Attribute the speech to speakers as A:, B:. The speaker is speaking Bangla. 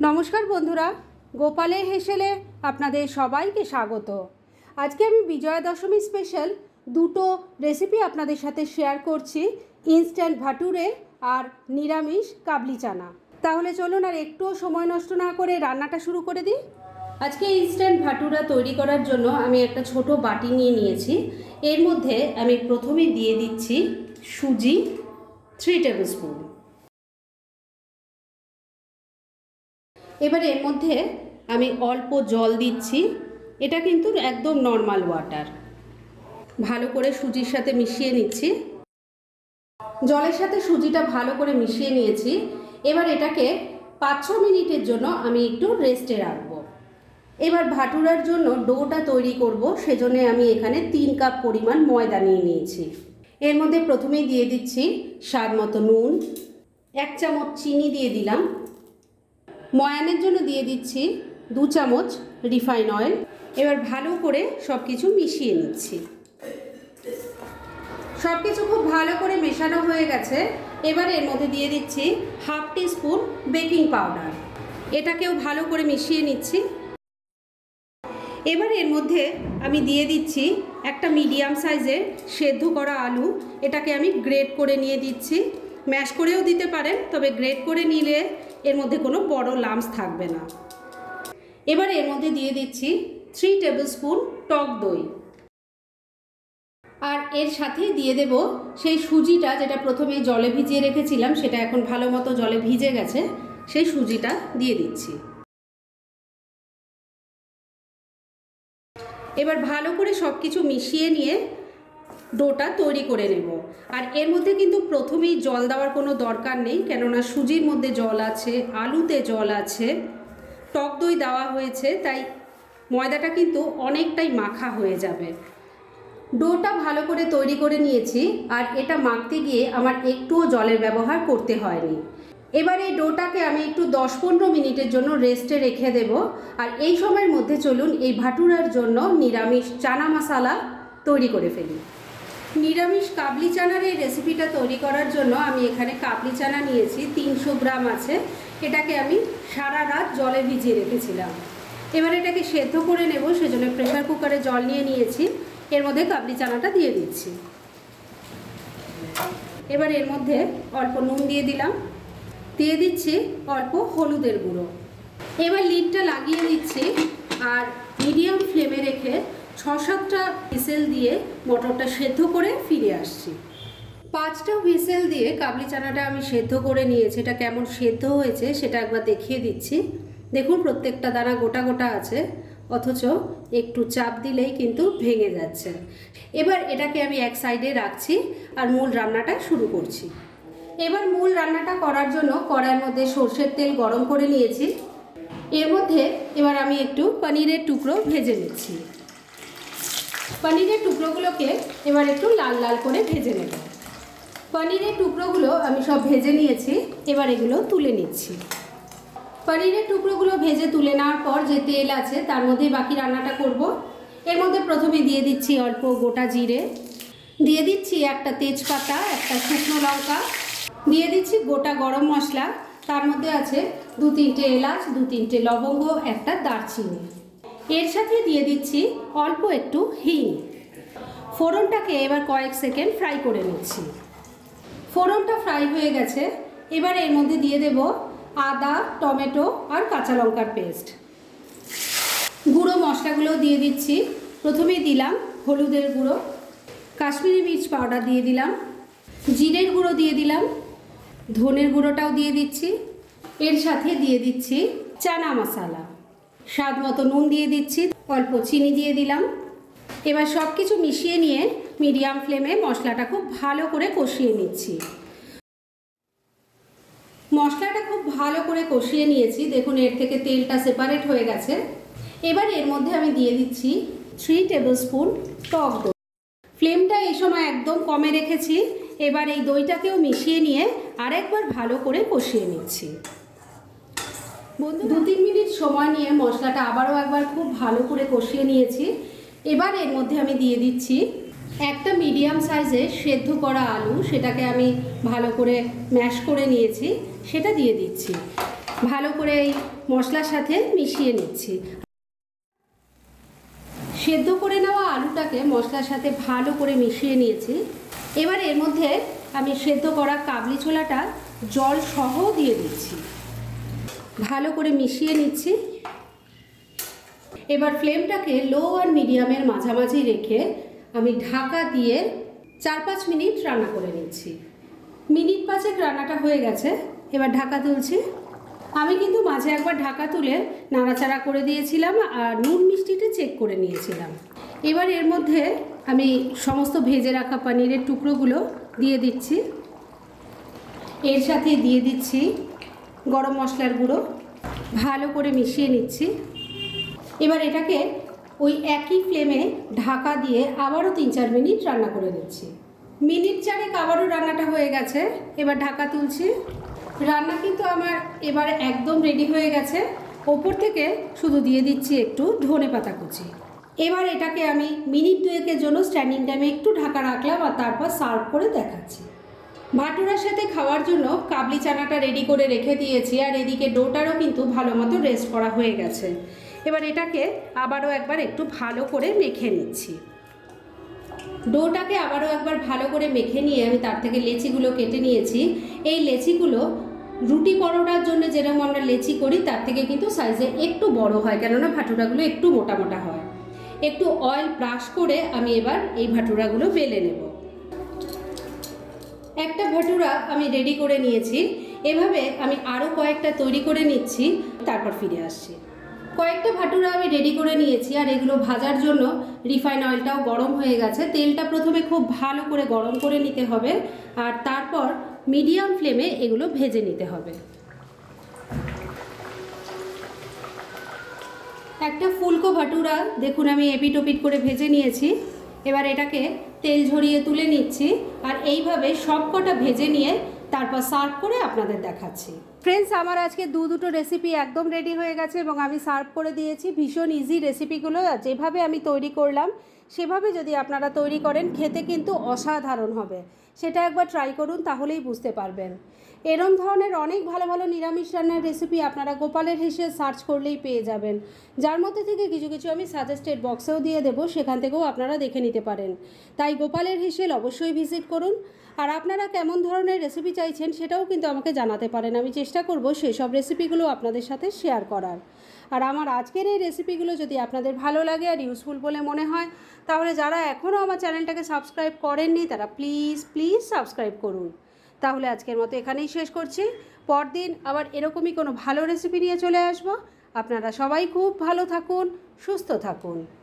A: নমস্কার বন্ধুরা, গোপালের হেসেলে আপনাদের সবাইকে স্বাগত। আজকে আমি বিজয়া দশমী স্পেশাল দুটো রেসিপি আপনাদের সাথে শেয়ার করছি, ইনস্ট্যান্ট ভাটুরে আর নিরামিষ কাবলি চানা। তাহলে চলুন আর একটুও সময় নষ্ট না করে রান্নাটা শুরু করে দিই। আজকে ইনস্ট্যান্ট ভাটুরা তৈরি করার জন্য আমি একটা ছোট বাটি নিয়ে নিয়েছি। এর মধ্যে আমি প্রথমে দিয়ে দিচ্ছি সুজি 3 টেবিল স্পুন। এবার এর মধ্যে আমি অল্প জল দিচ্ছি, এটা কিন্তু একদম নর্মাল ওয়াটার। ভালো করে সুজির সাথে মিশিয়ে নিচ্ছি। জলের সাথে সুজিটা ভালো করে মিশিয়ে নিয়েছি। এবার এটাকে 5-6 মিনিটের জন্য আমি একটু রেস্টে রাখবো। এবার ভাটুরার জন্য ডোটা তৈরি করব, সেজন্য আমি এখানে 3 কাপ পরিমাণ ময়দা নিয়ে নিয়েছি। এর মধ্যে প্রথমেই দিয়ে দিচ্ছি স্বাদ মতো নুন, 1 চামচ চিনি দিয়ে দিলাম। ময়ানের জন্য দিয়ে দিচ্ছি 2 চামচ রিফাইন অয়েল। এবার ভালো করে সব কিছু মিশিয়ে নিচ্ছি। সব কিছু খুব ভালো করে মেশানো হয়ে গেছে। এবার এর মধ্যে দিয়ে দিচ্ছি 1/2 টিস্পুন বেকিং পাউডার, এটাকেও ভালো করে মিশিয়ে নিচ্ছি। এবার এর মধ্যে আমি দিয়ে দিচ্ছি একটা মিডিয়াম সাইজের সেদ্ধ করা আলু, এটাকে আমি গ্রেট করে নিয়ে দিচ্ছি। ম্যাশ করেও দিতে পারেন, তবে গ্রেট করে নিলে এর মধ্যে কোনো বড় লাম্পস থাকবে না। এবার এর মধ্যে দিয়ে দিচ্ছি 3 টেবিল স্পুন টক দই, আর এর সাথেই দিয়ে দেব সেই সুজিটা যেটা প্রথমে জলে ভিজিয়ে রেখেছিলাম, সেটা এখন ভালো মতো জলে ভিজে গেছে, সেই সুজিটা দিয়ে দিচ্ছি। এবার ভালো করে সব কিছু মিশিয়ে নিয়ে ডোটা তৈরি করে নেব। আর এর মধ্যে কিন্তু প্রথমেই জল দেওয়ার কোনো দরকার নেই, কেননা সুজির মধ্যে জল আছে, আলুতে জল আছে, টক দই দেওয়া হয়েছে, তাই ময়দাটা কিন্তু অনেকটাই মাখা হয়ে যাবে। ডোটা ভালো করে তৈরি করে নিয়েছি, আর এটা মাখতে গিয়ে আমার একটুও জলের ব্যবহার করতে হয়নি। এবার এই ডোটাকে আমি একটু 10-15 মিনিটের জন্য রেস্টে রেখে দেব। আর এই সময়ের মধ্যে চলুন এই ভাটুরার জন্য নিরামিষ চানা মশলা তৈরি করে ফেলি। নিরামিষ কাবলি চানার এই রেসিপিটা তৈরি করার জন্য আমি এখানে কাবলি চানা নিয়েছি, 300 গ্রাম আছে। এটাকে আমি সারা রাত জলে ভিজিয়ে রেখেছিলাম। এবার এটাকে সেদ্ধ করে নেব, সেজন্য প্রেসার কুকারে জল নিয়ে নিয়েছি। এর মধ্যে কাবলি চানাটা দিয়ে দিচ্ছি। এবার এর মধ্যে অল্প নুন দিয়ে দিলাম, দিয়ে দিচ্ছি অল্প হলুদের গুঁড়ো। এবার লিডটা লাগিয়ে দিচ্ছি, আর মিডিয়াম ফ্লেমে রেখে 6-7টা হুইসেল দিয়ে মটরটা সেদ্ধ করে ফিরে আসছি। 5টা হুইসেল দিয়ে কাবলি চানাটা আমি সেদ্ধ করে নিয়েছি। এটা কেমন সেদ্ধ হয়েছে সেটা একবার দেখিয়ে দিচ্ছি। দেখুন প্রত্যেকটা দানা গোটা গোটা আছে, অথচ একটু চাপ দিলেই কিন্তু ভেঙে যাচ্ছে। এবার এটাকে আমি এক সাইডে রাখছি, আর মূল রান্নাটা শুরু করছি। এবার মূল রান্নাটা করার জন্য কড়াইয়ের মধ্যে সর্ষের তেল গরম করে নিয়েছি। এর মধ্যে এবার আমি একটু পনিরের টুকরো ভেজে নিচ্ছি। পনিরের টুকরোগুলোকে এবার একটু লাল লাল করে ভেজে নেব। পনিরের টুকরোগুলো আমি সব ভেজে নিয়েছি, এবার এগুলো তুলে নিচ্ছি। পনিরের টুকরোগুলো ভেজে তুলে নেওয়ার পর যে তেল আছে তার মধ্যেই বাকি রান্নাটা করব। এর মধ্যে প্রথমে দিয়ে দিচ্ছি অল্প গোটা জিরে, দিয়ে দিচ্ছি একটা তেজপাতা, একটা শুকনো লঙ্কা, দিয়ে দিচ্ছি গোটা গরম মশলা, তার মধ্যে আছে 2-3টে এলাচ, 2-3টে লবঙ্গ, একটা দারচিনি। এর সাথে দিয়ে দিচ্ছি অল্প একটু হিং। ফোড়নটাকে এবার কয়েক সেকেন্ড ফ্রাই করে নিচ্ছি। ফোড়নটা ফ্রাই হয়ে গেছে। এবার এর মধ্যে দিয়ে দেব আদা, টমেটো আর কাঁচা লঙ্কার পেস্ট। গুঁড়ো মশলাগুলোও দিয়ে দিচ্ছি। প্রথমেই দিলাম হলুদের গুঁড়ো, কাশ্মীরি মির্চ পাউডার দিয়ে দিলাম, জিরের গুঁড়ো দিয়ে দিলাম, ধনের গুঁড়োটাও দিয়ে দিচ্ছি। এর সাথে দিয়ে দিচ্ছি চানা মশলা, স্বাদ মতো নুন দিয়ে দিচ্ছি, অল্প চিনি দিয়ে দিলাম। এবার সব কিছু মিশিয়ে নিয়ে মিডিয়াম ফ্লেমে মশলাটা খুব ভালো করে কষিয়ে নিচ্ছি। মশলাটা খুব ভালো করে কষিয়ে নিয়েছি, দেখুন এর থেকে তেলটা সেপারেট হয়ে গেছে। এবার এর মধ্যে আমি দিয়ে দিচ্ছি 3 টেবিল স্পুন টক দই। ফ্লেমটা এই সময় একদম কমে রেখেছি। এবার এই দইটাকেও মিশিয়ে নিয়ে আরেকবার ভালো করে কষিয়ে নিচ্ছি। 2-3 মিনিট সময় নিয়ে মশলাটা আবারও একবার খুব ভালো করে কষিয়ে নিয়েছি। এবার এর মধ্যে আমি দিয়ে দিচ্ছি একটা মিডিয়াম সাইজের সেদ্ধ করা আলু, সেটাকে আমি ভালো করে ম্যাশ করে নিয়েছি, সেটা দিয়ে দিচ্ছি। ভালো করে এই মশলার সাথে মিশিয়ে নিচ্ছি। সেদ্ধ করে নেওয়া আলুটাকে মশলার সাথে ভালো করে মিশিয়ে নিয়েছি। এবার এর মধ্যে আমি সেদ্ধ করা কাবলি ছোলাটা জল সহ দিয়ে দিচ্ছি, ভালো করে মিশিয়ে নিচ্ছি। এবার ফ্লেমটাকে লো আর মিডিয়ামের মাঝামাঝি রেখে আমি ঢাকা দিয়ে 4-5 মিনিট রান্না করে নিচ্ছি। মিনিট 5 রান্নাটা হয়ে গেছে, এবার ঢাকা তুলছি। আমি কিন্তু মাঝে একবার ঢাকা তুলে নাড়াচাড়া করে দিয়েছিলাম আর নুন মিষ্টিটা চেক করে নিয়েছিলাম। এবার এর মধ্যে আমি সমস্ত ভেজে রাখা পনিরের টুকরোগুলো দিয়ে দিচ্ছি। এর সাথে দিয়ে দিচ্ছি গরম মশলার গুঁড়ো, ভালো করে মিশিয়ে নিচ্ছি। এবার এটাকে ওই একই ফ্লেমে ঢাকা দিয়ে আবারও 3-4 মিনিট রান্না করে নিচ্ছি। মিনিট 4 আবারও রান্নাটা হয়ে গেছে, এবার ঢাকা তুলছি। রান্না কিন্তু আমার এবার একদম রেডি হয়ে গেছে। ওপর থেকে শুধু দিয়ে দিচ্ছি একটু ধনেপাতা কুচি। এবার এটাকে আমি মিনিট 2 জন্য স্ট্যান্ডিং টাইমে একটু ঢাকা রাখলাম আর তারপর সার্ভ করে দেখাচ্ছি। ভাটুরার সাথে খাওয়ার জন্য কাবলি চানাটা রেডি করে রেখে দিয়েছি আর এদিকে ডোটারও কিন্তু ভালো মতো রেস্ট করা হয়ে গেছে। এবার এটাকে আবারও একবার একটু ভালো করে মেখে নিচ্ছি। ডোটাকে আবারও একবার ভালো করে মেখে নিয়ে আমি তার থেকে লেচিগুলো কেটে নিয়েছি। এই লেচিগুলো রুটি পরোটার জন্য যেরকম আমরা লেচি করি তার থেকে কিন্তু সাইজে একটু বড় হয়, কেননা ভাটুরাগুলো একটু মোটা মোটা হয়। একটু অয়েল ব্রাশ করে আমি এবার এই ভাটুরাগুলো বেলে নেব। একটা ভাটুরা আমি রেডি করে নিয়েছি। এভাবে আমি আরও কয়েকটা তৈরি করে নিচ্ছি, তারপর ফিরে আসছি। কয়েকটা ভাটুরা আমি রেডি করে নিয়েছি আর এগুলো ভাজার জন্য রিফাইন অয়েলটাও গরম হয়ে গেছে। তেলটা প্রথমে খুব ভালো করে গরম করে নিতে হবে আর তারপর মিডিয়াম ফ্লেমে এগুলো ভেজে নিতে হবে। একটা ফুলকো ভাটুরা দেখুন আমি এপিট ওপিট করে ভেজে নিয়েছি। এবার এটাকে তেল ঝরিয়ে তুলে নিচ্ছি আর এইভাবে সব কটা ভেজে নিয়ে তারপর সার্ভ করে আপনাদের দেখাচ্ছি। ফ্রেন্ডস, আমার আজকে দুটো রেসিপি একদম রেডি হয়ে গেছে এবং আমি সার্ভ করে দিয়েছি। ভীষণ ইজি রেসিপিগুলো, যেভাবে আমি তৈরি করলাম সেভাবে যদি আপনারা তৈরি করেন খেতে কিন্তু অসাধারণ হবে। সেটা একবার ট্রাই করুন, তাহলেই বুঝতে পারবেন। এরম ধরনের অনেক ভালো ভালো নিরামিষ রান্নার রেসিপি আপনারা গোপালের হেসে সার্চ করলেই পেয়ে যাবেন, যার মধ্যে থেকে কিছু কিছু আমি সাজেস্টেড বক্সেও দিয়ে দেবো, সেখান থেকেও আপনারা দেখে নিতে পারেন। তাই গোপালের হেসেল অবশ্যই ভিজিট করুন। আর আপনারা কেমন ধরনের রেসিপি চাইছেন সেটাও কিন্তু আমাকে জানাতে পারেন। আমি চেষ্টা করব সেসব রেসিপিগুলো আপনাদের সাথে শেয়ার করার। আর আমার আজকের এই রেসিপিগুলো যদি আপনাদের ভালো লাগে আর ইউজফুল বলে মনে হয়, তাহলে যারা এখনও আমার চ্যানেলটাকে সাবস্ক্রাইব করেননি তারা প্লিজ সাবস্ক্রাইব করুন। তাহলে আজকের মতো এখানেই শেষ করছি। পরদিন আবার এরকমই কোনো ভালো রেসিপি নিয়ে চলে আসব। আপনারা সবাই খুব ভালো থাকুন, সুস্থ থাকুন।